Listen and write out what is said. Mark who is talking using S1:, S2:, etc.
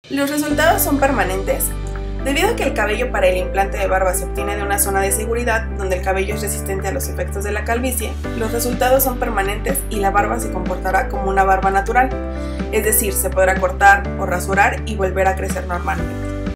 S1: Los resultados son permanentes. Debido a que el cabello para el implante de barba se obtiene de una zona de seguridad, donde el cabello es resistente a los efectos de la calvicie, los resultados son permanentes y la barba se comportará como una barba natural, es decir, se podrá cortar o rasurar y volver a crecer normalmente.